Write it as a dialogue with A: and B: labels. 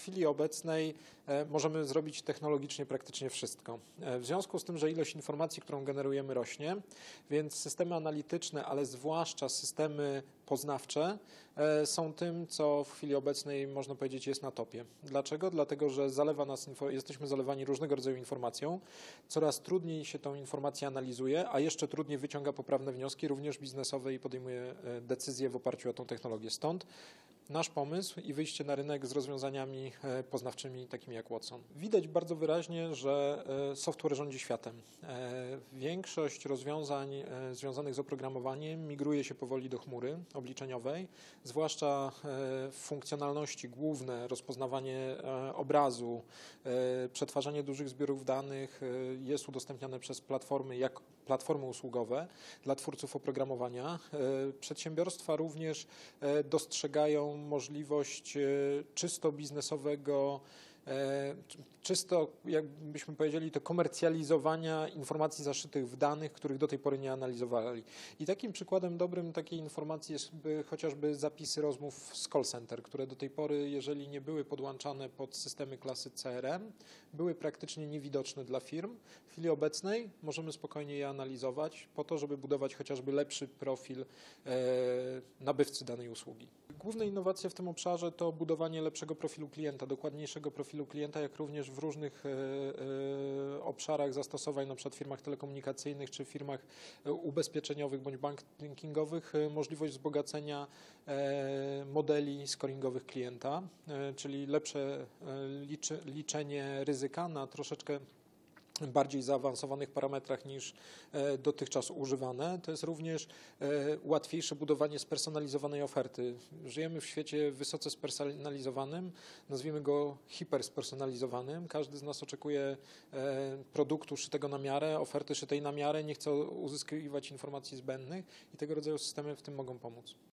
A: chwili obecnej możemy zrobić technologicznie praktycznie wszystko. W związku z tym, że ilość informacji, którą generujemy, rośnie, więc systemy analityczne, ale zwłaszcza systemy poznawcze są tym, co w chwili obecnej można powiedzieć jest na topie. Dlaczego? Dlatego, że jesteśmy zalewani różnego rodzaju informacją, coraz trudniej się tą informację analizuje, a jeszcze trudniej wyciąga poprawne wnioski, również biznesowe i podejmuje decyzje w oparciu o tą technologię. Stąd nasz pomysł i wyjście na rynek z rozwiązaniami poznawczymi takimi jak Watson. Widać bardzo wyraźnie, że software rządzi światem. Większość rozwiązań związanych z oprogramowaniem migruje się powoli do chmury obliczeniowej, zwłaszcza funkcjonalności główne, rozpoznawanie obrazu, przetwarzanie dużych zbiorów danych jest udostępniane przez platformy jak platformy usługowe dla twórców oprogramowania. Przedsiębiorstwa również dostrzegają możliwość czysto biznesowego, czysto, jakbyśmy powiedzieli, to komercjalizowania informacji zaszytych w danych, których do tej pory nie analizowali. I takim przykładem dobrym takiej informacji jest chociażby zapisy rozmów z call center, które do tej pory, jeżeli nie były podłączane pod systemy klasy CRM, były praktycznie niewidoczne dla firm. W chwili obecnej możemy spokojnie je analizować po to, żeby budować chociażby lepszy profil nabywcy danej usługi. Główne innowacje w tym obszarze to budowanie lepszego profilu klienta, dokładniejszego profilu klienta, jak również w różnych obszarach zastosowań, np. w firmach telekomunikacyjnych czy firmach ubezpieczeniowych bądź bankingowych, możliwość wzbogacenia modeli scoringowych klienta, czyli lepsze liczenie ryzyka na troszeczkę bardziej zaawansowanych parametrach niż dotychczas używane. To jest również łatwiejsze budowanie spersonalizowanej oferty. Żyjemy w świecie wysoce spersonalizowanym, nazwijmy go hiperspersonalizowanym. Każdy z nas oczekuje produktu szytego na miarę, oferty szytej na miarę, nie chce uzyskiwać informacji zbędnych i tego rodzaju systemy w tym mogą pomóc.